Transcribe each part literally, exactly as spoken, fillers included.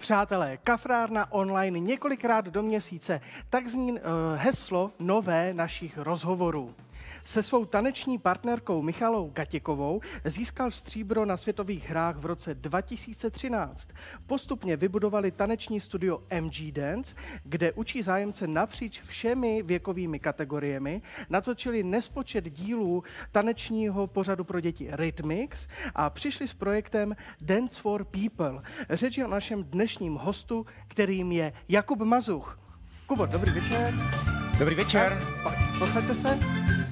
Přátelé, kafrárna online několikrát do měsíce, tak zní uh, heslo nové našich rozhovorů. Se svou taneční partnerkou Michalou Gatěkovou získal stříbro na světových hrách v roce dva tisíce třináct. Postupně vybudovali taneční studio M G Dance, kde učí zájemce napříč všemi věkovými kategoriemi, natočili nespočet dílů tanečního pořadu pro děti Rhythmix a přišli s projektem Dance for People. Řeč je o našem dnešním hostu, kterým je Jakub Mazuch. Kubo, dobrý večer. Dobrý večer. Posaďte se.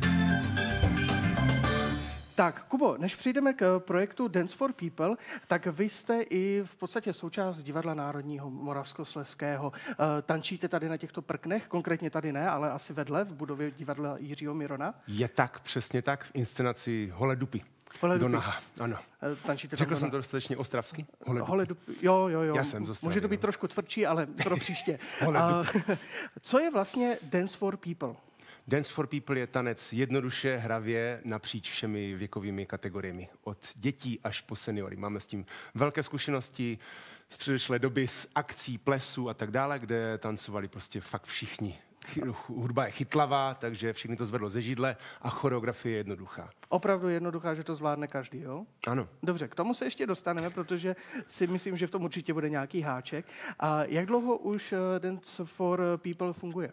Tak, Kubo, než přijdeme k projektu Dance for People, tak vy jste i v podstatě součást Divadla Národního Moravskoslezského. Tančíte tady na těchto prknech, konkrétně tady ne, ale asi vedle v budově Divadla Jiřího Mirona? Je tak, přesně tak, v inscenaci Hole dupy. Hole do dupy. naha, ano. Tančíte Řekl tam jsem to dostatečně ostravsky? Hole dupy. Hole dupy. Jo, jo, jo. Já jsem z Ostravy, Může to být no. trošku tvrdší, ale pro příště. Hole dupy. Co je vlastně Dance for People? Dance for People je tanec jednoduše, hravě, napříč všemi věkovými kategoriemi. Od dětí až po seniory. Máme s tím velké zkušenosti z předešlé doby, z akcí, plesů a tak dále, kde tancovali prostě fakt všichni. Hudba je chytlavá, takže všechny to zvedlo ze židle a choreografie je jednoduchá. Opravdu jednoduchá, že to zvládne každý, jo? Ano. Dobře, k tomu se ještě dostaneme, protože si myslím, že v tom určitě bude nějaký háček. A jak dlouho už Dance for People funguje?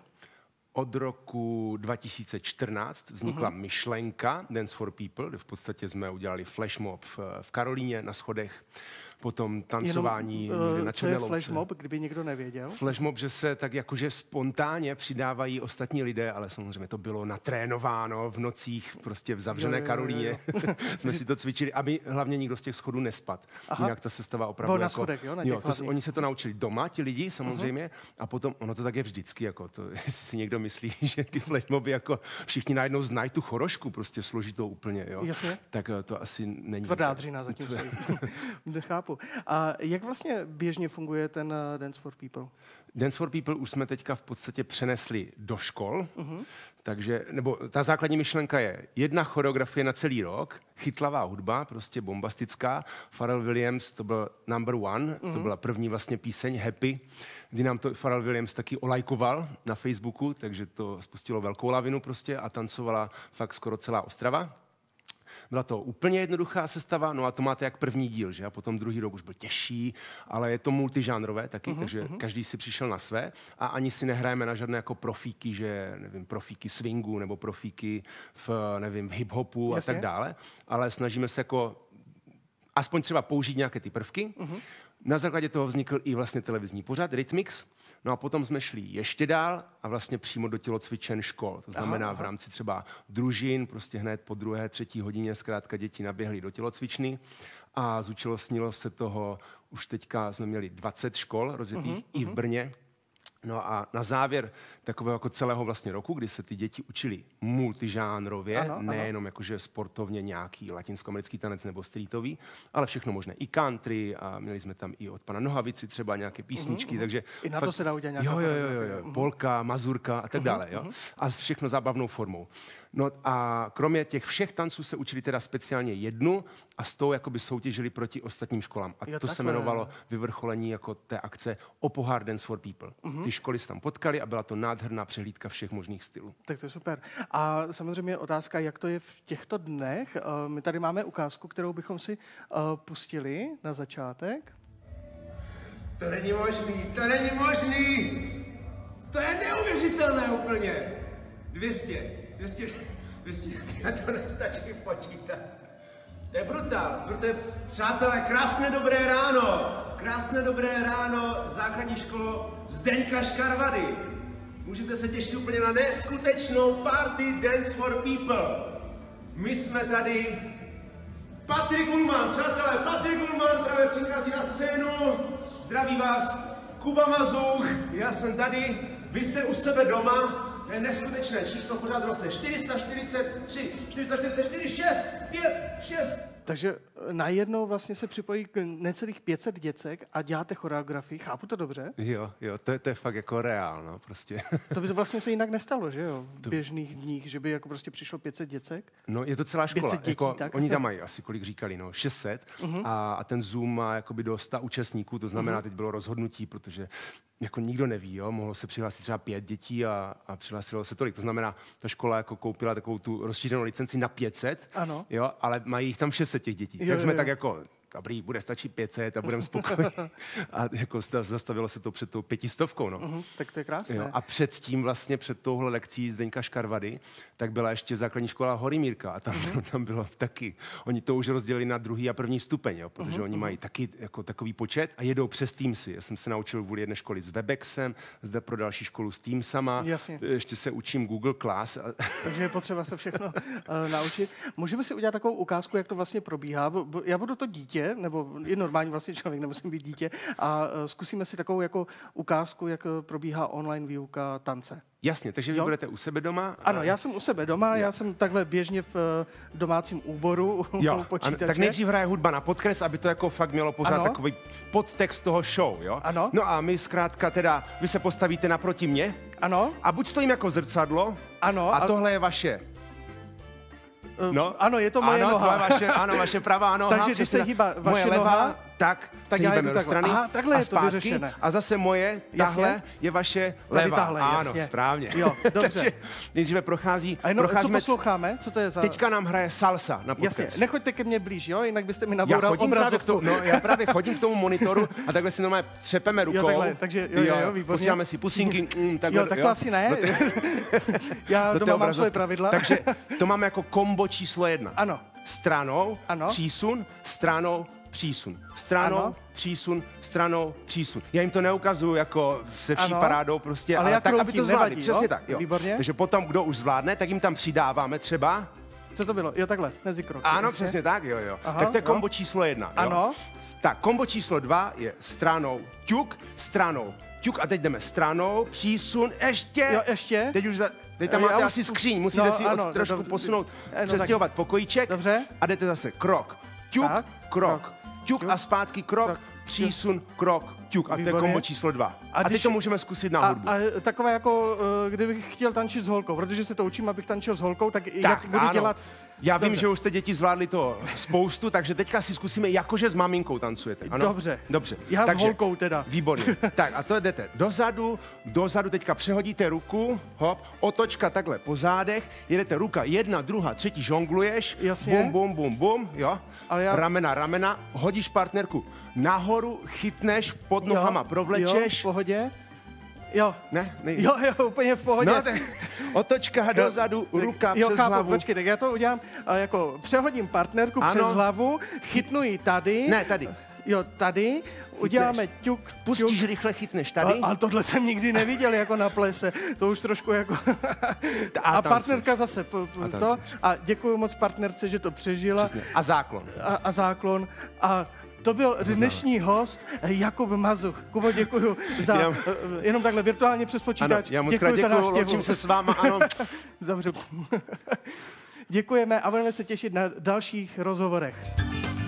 Od roku dva tisíce čtrnáct vznikla uh-huh. myšlenka Dance for People, kde v podstatě jsme udělali flash mob v, v Karolíně na schodech, potom tancování Jenom, na co je Černé flash louce. mob, kdyby někdo nevěděl? Flash mob, že se tak jakože spontánně přidávají ostatní lidé, ale samozřejmě to bylo natrénováno v nocích, prostě v zavřené jo, jo, Karolíně. jo, jo. Jsme si to cvičili, aby hlavně nikdo z těch schodů nespad. Aha. Jinak ta sestava opravdu Bylo na jako... schodech, jo? Na těch jo, to, oni se to naučili doma, ti lidi samozřejmě, uh-huh. a potom, ono to tak je vždycky, jako to, jestli si někdo myslí, že ty flash moby jako všichni najednou znají tu chorošku, prostě složitou úplně, jo? Jasně. Tak to asi není. Tvrdá dřina zatím stojí. Nechápu. A jak vlastně běžně funguje ten Dance for People? Dance for People už jsme teďka v podstatě přenesli do škol, uh-huh. takže, nebo ta základní myšlenka je jedna choreografie na celý rok, chytlavá hudba, prostě bombastická. Pharrell Williams, to byl number one, uh-huh. to byla první vlastně píseň Happy, kdy nám to Pharrell Williams taky olajkoval na Facebooku, takže to spustilo velkou lavinu prostě a tancovala fakt skoro celá Ostrava. Byla to úplně jednoduchá sestava, no a to máte jak první díl, že? A potom druhý rok už byl těžší, ale je to multižánrové taky, uh-huh, takže uh-huh. každý si přišel na své a ani si nehrajeme na žádné jako profíky, že nevím, profíky swingu nebo profíky v, nevím, v hip-hopu a tak dále, ale snažíme se jako aspoň třeba použít nějaké ty prvky. Uh-huh. Na základě toho vznikl i vlastně televizní pořad Rhythmix. No a potom jsme šli ještě dál a vlastně přímo do tělocvičen škol. To znamená aha, aha. v rámci třeba družin, prostě hned po druhé, třetí hodině zkrátka děti naběhly do tělocvičny a zúčastnilo se toho, už teďka jsme měli dvacet škol rozjetých uh-huh, i v Brně. No a na závěr takového jako celého vlastně roku, kdy se ty děti učili multižánrově, ano, nejenom jakože sportovně nějaký latinskoamerický tanec nebo streetový, ale všechno možné. I country a měli jsme tam i od pana Nohavici třeba nějaké písničky, uh-huh, takže... I na fakt, to se dá udělat nějaká... Jo, jo, jo, jo, jo. Polka, mazurka a tak uh-huh, dále, jo. Uh-huh. A všechno zábavnou formou. No a kromě těch všech tanců se učili teda speciálně jednu a s tou jakoby soutěžili proti ostatním školám. A jo, to takhle. se jmenovalo vyvrcholení jako té akce O pohár Dance for People. Uh-huh. Ty školy se tam potkali a byla to nádherná přehlídka všech možných stylů. Tak to je super. A samozřejmě otázka, jak to je v těchto dnech. My tady máme ukázku, kterou bychom si pustili na začátek. To není možný, to není možný! To je neuvěřitelné úplně! dvě stě, dvě stě, dvě stě, já to nestačí počítat. To je brutál, protože přátelé, krásné dobré ráno, krásné dobré ráno, základní školo Zdeňka Škarvady. Můžete se těšit úplně na neskutečnou party Dance for People. My jsme tady, Patrik Ullman, přátelé, Patrik Ullman právě přichází na scénu. Zdraví vás, Kuba Mazuch, já jsem tady, vy jste u sebe doma. To je neskutečné, číslo pořád roste. čtyři sta čtyřicet tři, čtyři sta čtyřicet čtyři, šest, pět, šest, Takže najednou vlastně se připojí k necelých pět set děcek a děláte choreografii, chápu to dobře? Jo, jo, to je, to je fakt jako reál, no, prostě. To by vlastně se jinak nestalo, že jo, v běžných dních, že by jako prostě přišlo pět set děcek? No, je to celá škola. Dětí, jako, tak? Oni tam mají asi, kolik říkali, no, šest set uh-huh. a, a ten Zoom má jakoby do sta účastníků, to znamená, uh-huh. teď bylo rozhodnutí, protože jako nikdo neví, jo, mohlo se přihlásit třeba pět dětí a, a přihlásilo se tolik. To znamená, ta škola jako koupila takovou tu rozšířenou licenci na pět set, ano. Jo, ale mají jich tam šest set těch dětí. Jo, tak jsme jo, tak jo. jako, dobrý, bude stačit pět set a budeme spokojení. A jako zastavilo se to před tou pětistovkou, no. Uh-huh, tak to je krásné. Jo, a předtím vlastně, před touhle lekcí Zdeňka Škarvady, tak byla ještě základní škola Horymírka a tam, uh-huh. tam bylo taky, oni to už rozdělili na druhý a první stupeň, jo, protože uh-huh. oni mají taky jako takový počet a jedou přes Teamsy. Já jsem se naučil vůli jedné školy s Webexem, zde pro další školu s Teamsama, Jasně. Ještě se učím Google Class. A... Takže je potřeba se všechno uh, naučit. Můžeme si udělat takovou ukázku, jak to vlastně probíhá. Já budu to dítě, nebo i normální vlastně člověk, nemusím být dítě, a uh, zkusíme si takovou jako ukázku, jak probíhá online výuka tance. Jasně, takže vy jo? budete u sebe doma? Ano, já jsem u sebe doma, jo. já jsem takhle běžně v uh, domácím úboru jo. u počítače. Tak nejdřív hraje hudba na podkres, aby to jako fakt mělo pořád ano. takový podtext toho show, jo? Ano. No a my zkrátka teda, vy se postavíte naproti mě. Ano. A buď stojím jako zrcadlo. Ano. A, a tohle je vaše. No, ano, je to moje ano, noha. Vaše, ano, vaše pravá noha. Takže když se hýbá vaše moje levá, noha, tak, tak se hýbeme do strany Aha, takhle a je to zpátky. vyřešené. A zase moje, tahle jasně? je vaše levá. Tahle, ano, jasně. správně. Jo, dobře. Takže nejdříve prochází. A jenom, procházíme, co posloucháme? Co to je za... Teďka nám hraje salsa na podkres. Jasně, nechoďte ke mně blíž, jo? Jinak byste mi naboural obrazovku. No, já právě chodím k tomu monitoru a takhle si normálně třepeme rukou. Jo, takhle, takže jo, jo, jo, výborně. Posíláme si pusinky. Mm, takhle, jo, tak to jo. asi ne. Já doma mám svoje pravidla. Takže to máme jako kombo číslo jedna. Ano. Stranou, ano. přísun, stranou, přísun. Stranou, ano. přísun, stranou, přísun. Já jim to neukazuju jako se vší ano. parádou prostě, ale, ale tak, aby to zvládli. Přesně tak, jo. Výborně. Takže potom, kdo už zvládne, tak jim tam přidáváme třeba. Co to bylo? Jo, takhle, mezi kroky. Ano, přesně, přesně tak, jo, jo. Aha, tak to je kombo číslo jedna. Jo. Ano. Tak, kombo číslo dva je stranou, ťuk, stranou, ťuk a teď jdeme stranou, přísun, ještě. Jo, ještě. Teď už za... Teď tam máte asi skříň, musíte no, si ano, trošku do, posunout, no, přestěhovat pokojíček. Dobře. A jdete zase krok, ťuk, tak, krok, krok, ťuk a zpátky krok, krok přísun, krok, ťuk. A to je kombo číslo dva. A, a teď když, to můžeme zkusit na hudbu. A, a takové jako, kdybych chtěl tančit s holkou, protože se to učím, abych tančil s holkou, tak, tak jak budu ano. dělat... Já Dobře. vím, že už jste děti zvládli to spoustu, takže teďka si zkusíme, jakože s maminkou tancujete. Ano? Dobře. Dobře. Já takže, s holkou teda. Výborně. Tak a to jdete dozadu, dozadu teďka přehodíte ruku, hop, otočka takhle po zádech, jedete ruka jedna, druhá, třetí, žongluješ, jasně. bum, bum, bum, bum, jo, ale já... ramena, ramena, hodíš partnerku nahoru, chytneš, pod nohama jo, provlečeš. Jo, v pohodě. Jo. Ne? ne? Jo, jo, úplně v pohodě. No, tak otočka dozadu, ruka jo, přes chápu, hlavu. Počkej, tak já to udělám, jako přehodím partnerku ano. přes hlavu, chytnu ji tady. Ne, tady. Jo, tady. Uděláme ťuk, Pustíš ťuk. rychle, chytneš tady. Ale tohle jsem nikdy neviděl jako na plese. To už trošku jako... a, a partnerka zase p- a to. A děkuju moc partnerce, že to přežila. Přesně. A záklon. A, a záklon. A to byl dnešní host Jakub Mazuch. Kubo, děkuju za... Jenom, jenom takhle virtuálně přes počítač. Ano, já moc krát děkuju, loučím se s váma, ano. Dobře. Děkujeme a budeme se těšit na dalších rozhovorech.